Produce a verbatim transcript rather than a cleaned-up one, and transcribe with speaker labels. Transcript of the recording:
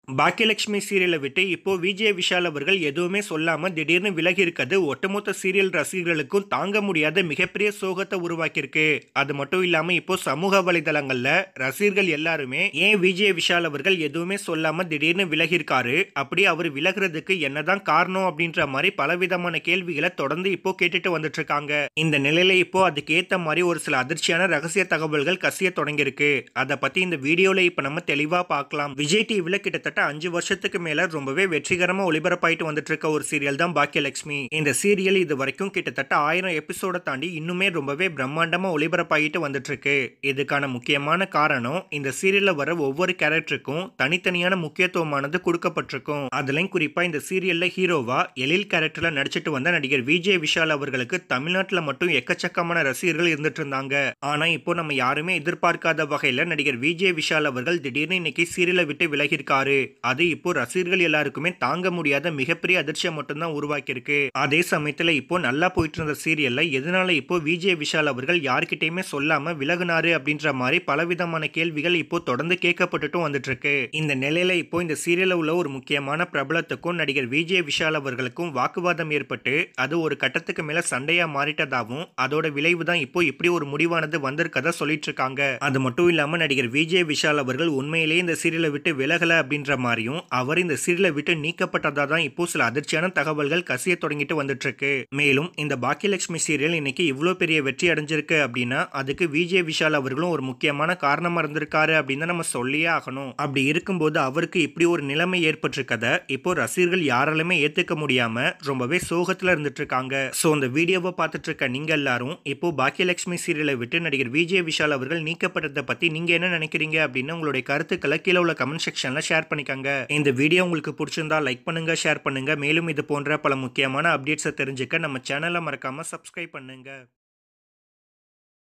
Speaker 1: பாக்கியலட்சுமி சீரியலை விட்டு இப்போ விஜய் விஷால் அவர்கள் எதுவுமே சொல்லாம திடீர்னு விலகி இருக்கிறது ஒட்டுமொத்த சீரியல் ரசிகர்களுக்கும் தாங்க முடியாத மிகப்பெரிய சோகத்தை உருவாக்கியிருக்கு. அது மட்டும் இல்லாம இப்போ சமூக வலைதளங்கள்ல ரசிகர்கள் எல்லாருமே ஏன் விஜய் விஷால் அவர்கள் எதுவுமே சொல்லாம திடீர்னு விலகி இருக்காரு, அப்படி அவர் விலகிறதுக்கு என்னதான் காரணம் அப்படின்ற மாதிரி பலவிதமான கேள்விகளை தொடர்ந்து இப்போ கேட்டுட்டு வந்துட்டு இருக்காங்க. இந்த நிலையில இப்போ அதுக்கு ஏத்த மாதிரி ஒரு சில அதிர்ச்சியான ரகசிய தகவல்கள் கசிய தொடங்கியிருக்கு. அதை பத்தி இந்த வீடியோல இப்ப நம்ம தெளிவா பார்க்கலாம். விஜய் டிவில கிட்டத்தட்ட அஞ்சு வருஷத்துக்கு மேல ரொம்பவே வெற்றிகரமா ஒளிபரப்பாயிட்டு வந்துட்டு இருக்க ஒரு சீரியல் தான் பாக்கியலட்சுமி. இந்த சீரியல் இது வரைக்கும் கிட்டத்தட்ட ஆயிரம் எபிசோட தாண்டி இன்னுமே ரொம்பவே பிரம்மாண்டமா ஒளிபரப்பாயிட்டு வந்துட்டு இருக்கு. இதுக்கான முக்கியமான காரணம் இந்த சீரியல்ல வர ஒவ்வொரு கேரக்டருக்கும் தனித்தனியான முக்கியத்துவமானது கொடுக்கப்பட்டிருக்கும். அதுலயும் குறிப்பா இந்த சீரியல்ல ஹீரோவா எழில் கேரக்டர்ல நடிச்சிட்டு வந்த நடிகர் விஜய் விஷால் அவர்களுக்கு தமிழ்நாட்டுல மட்டும் எக்கச்சக்கமான ரசிகர்கள் இருந்துட்டு இருந்தாங்க. ஆனா இப்போ நம்ம யாருமே எதிர்பார்க்காத வகையில நடிகர் விஜய் விஷால் அவர்கள் திடீர்னு இன்னைக்கு சீரியலை விட்டு விலகி இருக்காரு. அது இப்போ ரசிகர்கள் எல்லாருக்குமே தாங்க முடியாத மிகப்பெரிய அதிர்ச்சியை மட்டும்தான் உருவாக்கி இருக்கு. அதே சமயத்துல இப்போ நல்லா போயிட்டு இருந்த சீரியல்ல எதனால இப்போ விஜய் விஷால் அவர்கள் யார்கிட்டயுமே சொல்லாம விலகுனாரு அப்படின்ற மாதிரி பலவிதமான கேள்விகள் இப்போ தொடர்ந்து கேட்கப்பட்டுட்டும் வந்துட்டு இருக்கு. இந்த நிலையில இப்போ இந்த சீரியல்ல உள்ள ஒரு முக்கியமான பிரபலத்துக்கும் நடிகர் விஜய் விஷால் அவர்களுக்கும் வாக்குவாதம் ஏற்பட்டு அது ஒரு கட்டத்துக்கு மேல சண்டையா மாறிட்டதாகவும் அதோட விளைவு தான் இப்போ இப்படி ஒரு முடிவானது வந்திருக்கதா சொல்லிட்டு இருக்காங்க. அது மட்டும் இல்லாம நடிகர் விஜய் விஷால் அவர்கள் உண்மையிலேயே இந்த சீரியலை விட்டு விலகல அப்படின்ற மாதிரியும் அவர் இந்த சீரியலை விட்டு நீக்கப்பட்டதா தான் இப்போ சில அதிர்ச்சியான தகவல்கள் கசிய தொடங்கிட்டு வந்துட்டு இருக்கு. மேலும் இந்த பாக்கியலட்சுமி சீரியல் இன்னைக்கு இவ்வளவு பெரிய வெற்றி அடைஞ்சிருக்கு அப்படின்னா அதுக்கு விஜய் விஷால் அவர்களும் ஒரு முக்கியமான காரணமா இருந்திருக்காரு அப்படின்னு நம்ம சொல்லியே ஆகணும். அப்படி இருக்கும்போது அவருக்கு இப்படி ஒரு நிலைமை ஏற்பட்டிருக்கத இப்போ ரசிகர்கள் யாராலுமே ஏத்துக்க முடியாம ரொம்பவே சோகத்துல இருந்துட்டு இருக்காங்க. சோ இந்த வீடியோவை பார்த்துட்டு இருக்க நீங்க எல்லாரும் இப்போ பாக்கியலட்சுமி சீரியலை விட்டு நடிகர் விஜய் விஷால் அவர்கள் நீக்கப்பட்டதை பத்தி நீங்க என்ன நினைக்கிறீங்க அப்படின்னு உங்களுடைய கருத்துக்களை கீழே உள்ள கமெண்ட் செக்ஷன்ல ஷேர் பண்ணிக்கங்க. இந்த வீடியோ உங்களுக்கு பிடிச்சிருந்தா லைக் பண்ணுங்க, ஷேர் பண்ணுங்க. மேலும் இது போன்ற பல முக்கியமான அப்டேட்ஸை தெரிஞ்சுக்க நம்ம சேனலை மறக்காம சப்ஸ்கிரைப் பண்ணுங்க.